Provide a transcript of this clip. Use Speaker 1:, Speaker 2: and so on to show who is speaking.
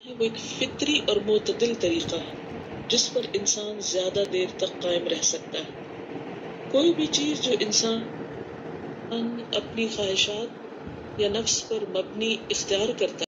Speaker 1: वो एक फितरी और मुतदिल तरीका है जिस पर इंसान ज्यादा देर तक कायम रह सकता है। कोई भी चीज जो इंसान अपनी ख्वाहिशात या नफ्स पर मबनी इख्तियार करता